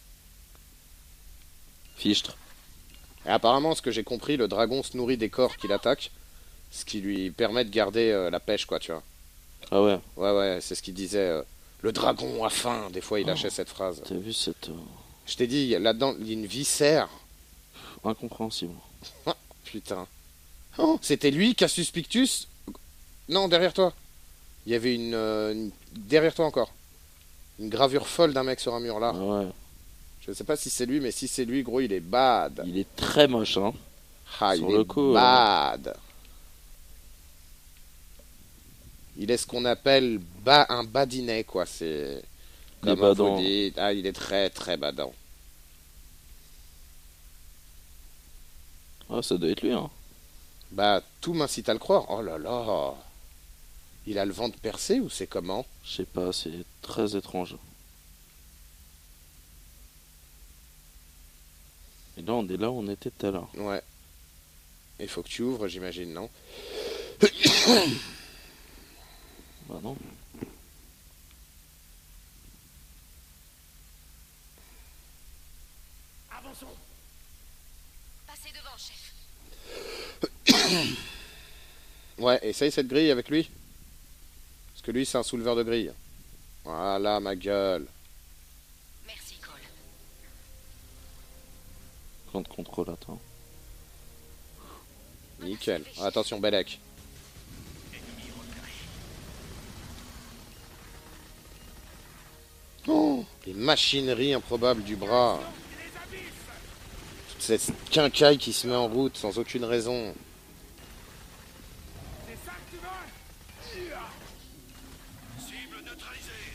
Fichtre. Et apparemment, ce que j'ai compris, le dragon se nourrit des corps qu'il attaque, ce qui lui permet de garder euh, la pêche, quoi, tu vois. Ah ouais, Ouais, ouais, c'est ce qu'il disait. euh, le dragon a faim. Des fois, il lâchait cette phrase. t'as vu cette... euh, Je t'ai dit, là-dedans, il y a une viscère. incompréhensible. Ah, putain. Oh, c'était lui, Cassius Pictus? Non, derrière toi. Il y avait une, euh, une- derrière toi encore. Une gravure folle d'un mec sur un mur là. Ah ouais, Je sais pas si c'est lui, mais si c'est lui, gros, il est bad. il est très moche, hein. Ah, Sur il le est coup, bad. Il est ce qu'on appelle ba- un badinet, quoi. C'est. Il est Comment vous badant. dites. Ah, il est très, très badant. Ah, ça doit être lui, hein. Bah, tout m'incite à le croire. Oh là là. Il a le ventre percé ou c'est comment? Je sais pas, c'est très étrange. Et là, on est là où on était tout à l'heure. Ouais. Il faut que tu ouvres, j'imagine, non? Bah non. Avançons. Passez devant, chef. Ouais, essaye cette grille avec lui. Parce que lui, c'est un souleveur de grille. Voilà, ma gueule. Merci, Cole. Plan de contrôle, attends. Nickel. Attention, Belek. Oh, les machineries improbables du bras. Toute cette quincaille qui se met en route sans aucune raison. C'est ça que tu veux? Cible neutralisée.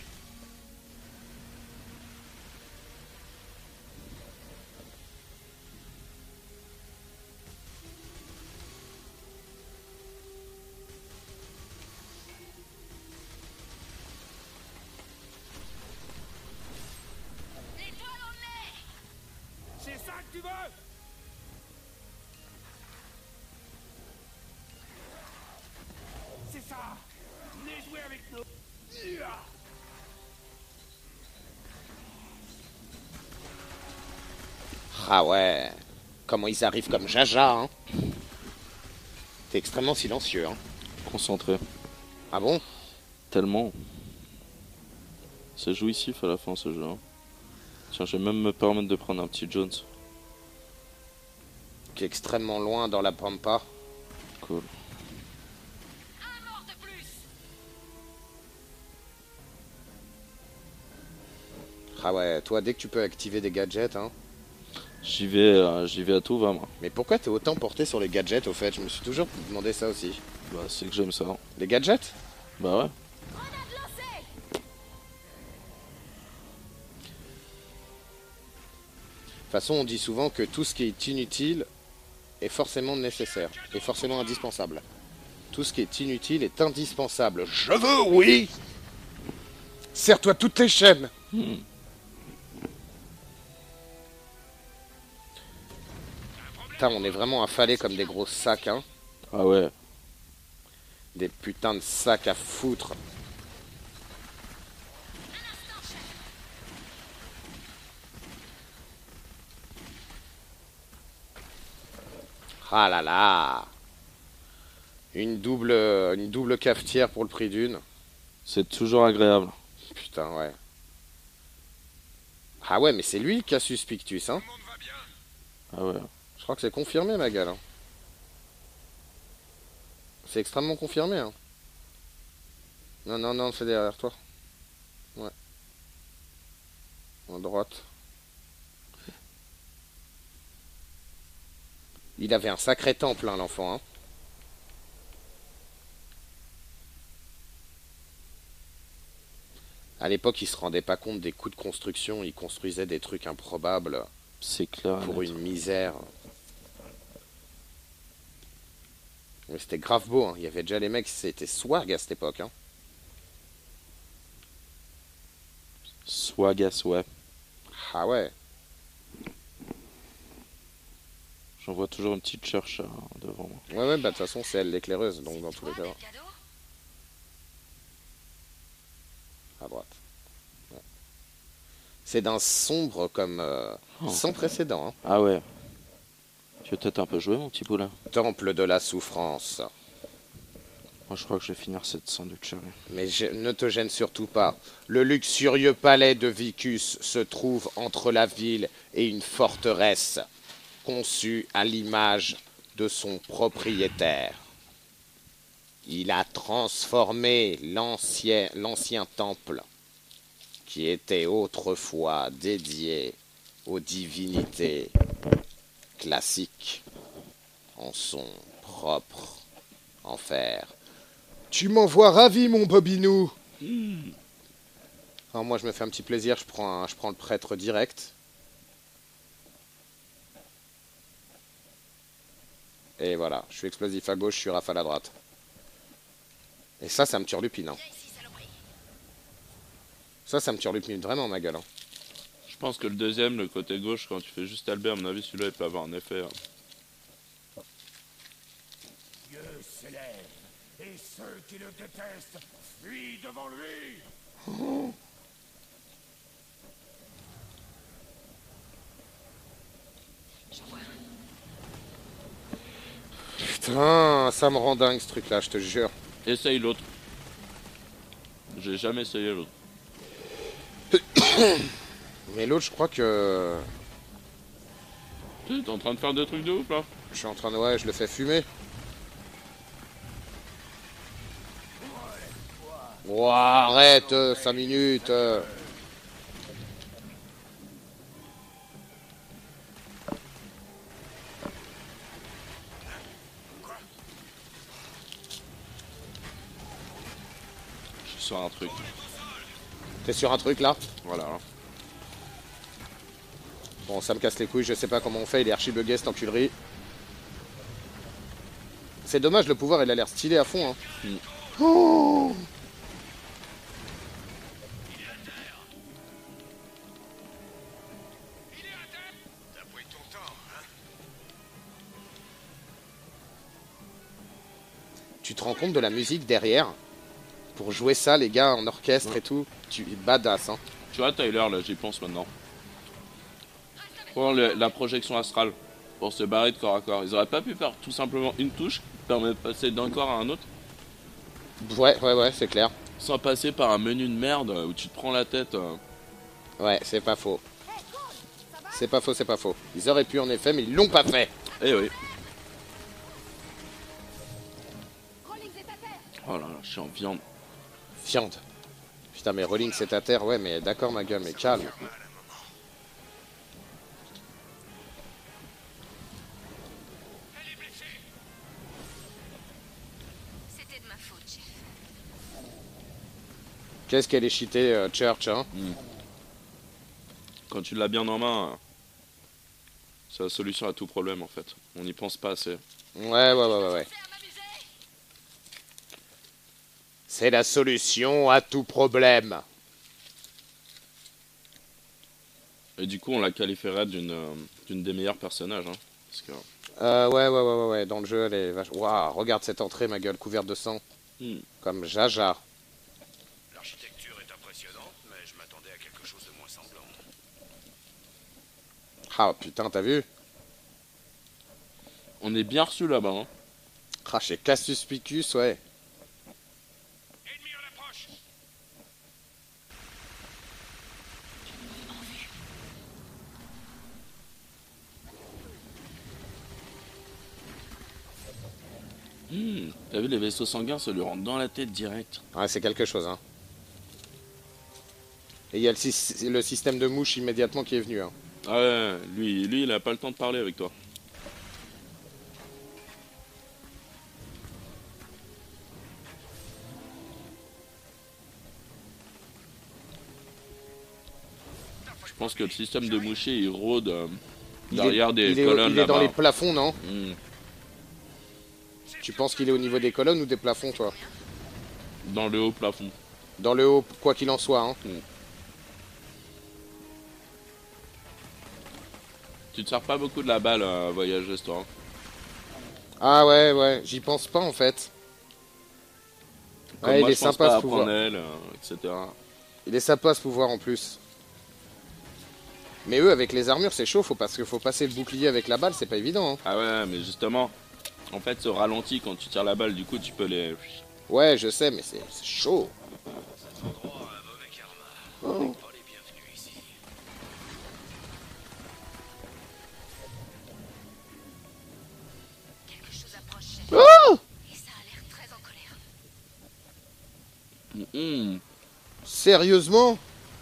L'étoile en l'air. C'est ça que tu veux? C'est ça. Venez jouer avec nous. Ah ouais. Comment ils arrivent comme Jaja, hein. T'es extrêmement silencieux, hein. Concentré. Ah bon? Tellement. C'est jouissif à la fin ce jeu. Hein. Tiens, je vais même me permettre de prendre un petit Jones. Qui est extrêmement loin dans la pampa. Cool. Un mort de plus. Ah ouais, toi, dès que tu peux activer des gadgets, hein. J'y vais, euh, j'y vais à tout va moi. Mais pourquoi t'es autant porté sur les gadgets, au fait? Je me suis toujours demandé ça aussi. Bah c'est que j'aime ça. Les gadgets? Bah ouais. Grenade lancée. De toute façon, on dit souvent que tout ce qui est inutile est forcément nécessaire, est forcément indispensable. Tout ce qui est inutile est indispensable. Je veux, oui. Serre-toi toutes les chaînes. Hmm. Putain, on est vraiment affalés comme des gros sacs, hein. Ah ouais. Des putains de sacs à foutre. Ah là là. Une double, une double cafetière pour le prix d'une. C'est toujours agréable. Putain, ouais. Ah ouais, mais c'est lui le Cassius Pictus, hein. Tout le monde va bien? Ah ouais. Je crois que c'est confirmé, ma gueule. Hein. C'est extrêmement confirmé, hein. Non, non, non, c'est derrière toi. Ouais. À droite. Il avait un sacré temple, hein, l'enfant, hein. À l'époque, il se rendait pas compte des coûts de construction. Il construisait des trucs improbables C'est clair. pour net. une misère. Mais c'était grave beau, hein. Il y avait déjà les mecs, c'était swag à cette époque, hein. Swagas, ouais. Ah ouais. J'en vois toujours une petite cherche euh, devant moi. Ouais, ouais, bah de toute façon, c'est elle l'éclaireuse, donc dans tous les cas, Quoi, cadeau? à droite. Ouais. C'est d'un sombre comme euh, Oh. sans précédent, hein. Ah ouais. Tu veux peut-être un peu jouer mon petit poulain? Temple de la souffrance. Moi je crois que je vais finir cette sandwich. Mais je- ne te gêne surtout pas. Le luxurieux palais de Vicus se trouve entre la ville et une forteresse, conçue à l'image de son propriétaire. Il a transformé l'ancien, l'ancien temple, qui était autrefois dédié aux divinités classiques, en son propre enfer. Tu m'envoies ravi, mon Bobinou. Alors moi, je me fais un petit plaisir, je prends, un- je prends le prêtre direct. Et voilà, je suis explosif à gauche, je suis rafale à droite. Et ça, ça me turlupine. Hein. Viens ici, saloperie. Ça, ça me turlupine vraiment, ma gueule. Hein. Je pense que le deuxième, le côté gauche, quand tu fais juste Albert, à mon avis celui-là il peut avoir un effet. hein. Dieu s'élève. Et ceux qui le détestent fuient devant lui. Oh. Putain, ça me rend dingue ce truc là, je te jure. Essaye l'autre. J'ai jamais essayé l'autre. Mais l'autre, je crois que... T'es en train de faire des trucs de ouf là. Je suis en train de... Ouais, je le fais fumer. Ouah, arrête, euh, cinq minutes. euh. Je suis sur un truc. T'es sur un truc là? Voilà. Bon, ça me casse les couilles, je sais pas comment on fait, il est archi bugué cette enculerie. C'est dommage, le pouvoir il a l'air stylé à fond. Hein. Mm. Oh, T'as pris ton temps, hein? tu te rends compte de la musique derrière? Pour jouer ça, les gars, en orchestre Ouais. et tout, tu badass. Hein. Tu vois Tyler là, j'y pense maintenant. Pour le- la projection astrale. Pour se barrer de corps à corps. Ils auraient pas pu faire tout simplement une touche qui permet de passer d'un corps à un autre. Ouais, ouais, ouais, c'est clair. Sans passer par un menu de merde où tu te prends la tête. euh. Ouais, c'est pas faux. C'est pas faux, c'est pas faux. Ils auraient pu en effet, mais ils l'ont pas fait. Eh oui. Rollins est à terre. Oh là là, je suis en viande. Viande. Putain, mais Rolling c'est à terre, ouais, mais d'accord, ma gueule, mais calme. Elle est blessée. C'était de ma faute, chef. Qu'est-ce qu'elle est cheatée, euh, Church, hein? Quand tu l'as bien en main, euh, c'est la solution à tout problème en fait. On n'y pense pas assez. Ouais, ouais, ouais, ouais, ouais. C'est à m'amuser. C'est la solution à tout problème. Et du coup, on la qualifierait d'une euh, d'une des meilleures personnages. Hein, parce que, Euh, ouais, ouais, ouais, ouais, ouais, dans le jeu, elle est vache... Waouh, regarde cette entrée, ma gueule, couverte de sang. hmm, Comme Jaja. L'architecture est impressionnante, mais je m'attendais à quelque chose de moins semblant. Ah, putain, t'as vu? on est bien reçu là-bas. Hein. Ah, chez Cassius Picus, ouais. Ennemi en approche. Hmm, T'as vu les vaisseaux sanguins se lui rentrent dans la tête direct. Ouais, c'est quelque chose, hein. Et il y a le, sy- le système de mouche immédiatement qui est venu, hein. Ah ouais, lui, lui il a pas le temps de parler avec toi. Je pense que le système de moucher il rôde euh, Il est- derrière des il est, colonnes il est dans là-bas. les plafonds, non? Hmm, Tu penses qu'il est au niveau des colonnes ou des plafonds, toi? Dans le haut plafond. Dans le haut, quoi qu'il en soit, hein. Tu te sers pas beaucoup de la balle euh, voyageuse toi. Hein. Ah ouais, ouais, j'y pense pas, en fait. Comme Ouais, moi il est je pense sympa, pas ce à pouvoir. prendre elle, euh, et cetera. Il est sympa, ce pouvoir, en plus. Mais eux, avec les armures, c'est chaud, faut parce qu'il faut passer le bouclier avec la balle, c'est pas évident, hein. Ah ouais, mais justement, en fait, ce ralenti quand tu tires la balle, du coup, tu peux les. Ouais, je sais, mais c'est c'est chaud. Endroit à un mauvais karma. Oh. On n'est pas les bienvenus ici. Quelque chose approche, chef. Oh, Et ça a l'air très en colère. Hum, sérieusement?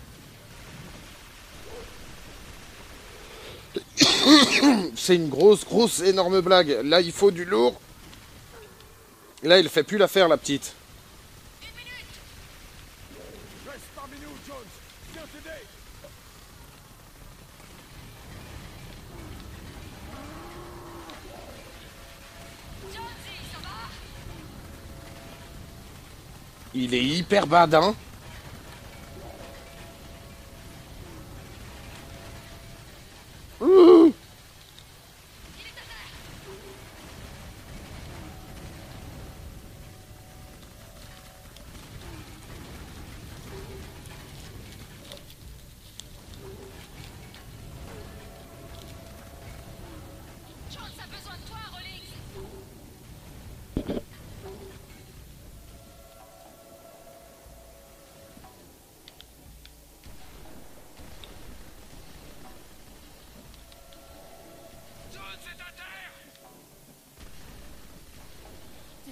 C'est une grosse, grosse, énorme blague. Là, il faut du lourd. Là, il fait plus l'affaire, la petite. Reste parmi nous, Jones. Viens t'aider. Jonesy, ça va? Il est hyper badin. Ouh.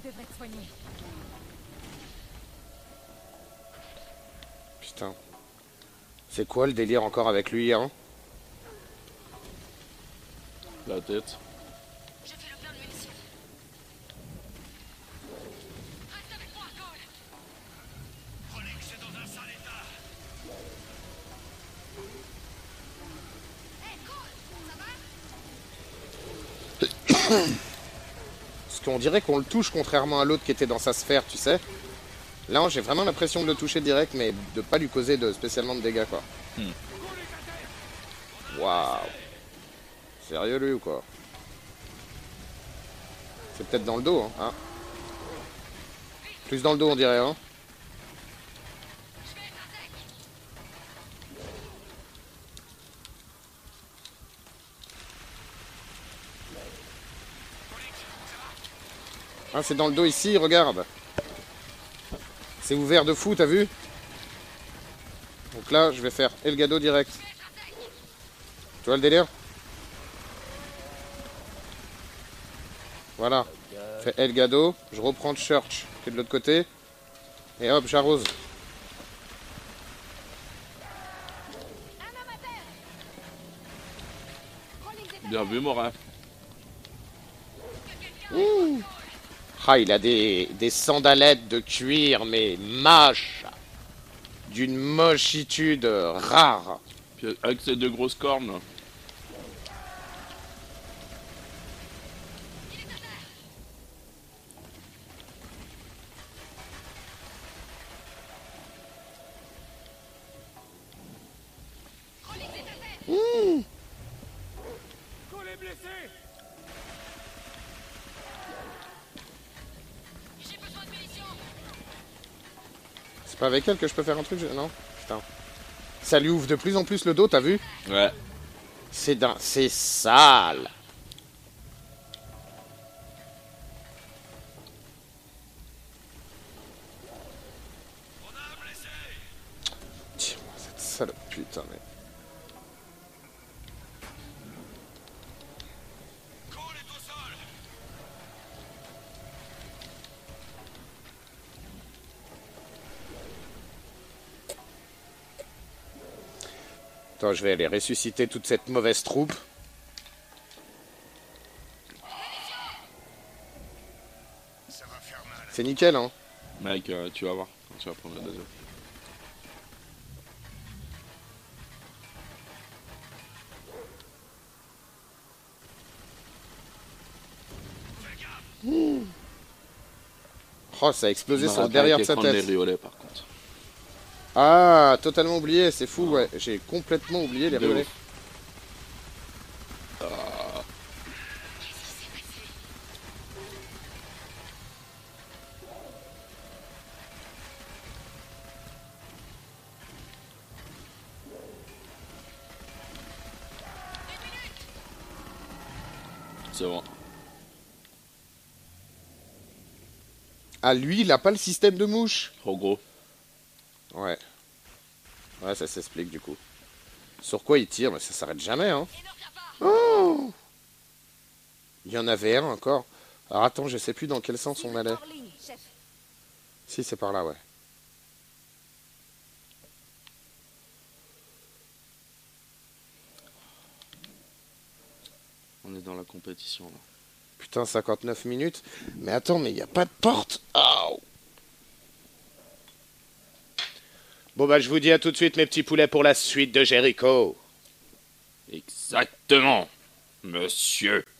devrais te soigner. Putain. C'est quoi le délire encore avec lui, hein? La tête. Je fais le plein de munitions. Reste avec moi, Cole. Onyx est dans un sale état. Hé, Cole, ça va? Parce qu'on dirait qu'on le touche contrairement à l'autre qui était dans sa sphère, tu sais. Là, j'ai vraiment l'impression de le toucher direct, mais de pas lui causer de, spécialement de dégâts, quoi. Hmm. Waouh. Sérieux, lui, ou quoi? C'est peut-être dans le dos, hein, hein. Plus dans le dos, on dirait, hein. Ah, c'est dans le dos ici, regarde. C'est ouvert de fou, t'as vu? Donc là, je vais faire Elgato direct. Tu vois le délire? Voilà. Fais Elgato, je reprends Church, qui est de l'autre côté. Et hop, j'arrose. Bien vu, Morin. Ouh. Ah, il a des, des sandalettes de cuir, mais mâches. D'une mochitude rare. Puis avec ces deux grosses cornes, là. Mmh. Cole est blessé. J'ai besoin de munitions. C'est pas avec elle que je peux faire un truc, je- non? Putain. Ça lui ouvre de plus en plus le dos, t'as vu? Ouais. C'est d'un... C'est sale. On a un blessé. Tiens-moi cette salope, putain, mais... Cole est au sol. Attends, je vais aller ressusciter toute cette mauvaise troupe. Ça va faire mal. C'est nickel, hein? Mec, euh, tu vas voir quand tu vas prendre la deuxième. Oh, ça a explosé On sur aura le pas derrière été de sa prendre les tête. riolets, par contre. Ah, totalement oublié, c'est fou, ouais. J'ai complètement oublié les De relais. ouf. C'est bon. Ah, lui, il a pas le système de mouche. Trop gros. Ouais. Ouais, ça s'explique du coup. Sur quoi il tire? Mais ça s'arrête jamais, hein. Oh, il y en avait un encore. Alors attends, je sais plus dans quel sens on allait. Hors ligne, chef. Si, c'est par là, ouais. On est dans la compétition, là. Putain, cinquante-neuf minutes. Mais attends, mais il n'y a pas de porte. Oh. Bon, bah, je vous dis à tout de suite, mes petits poulets, pour la suite de Jericho. Exactement, monsieur.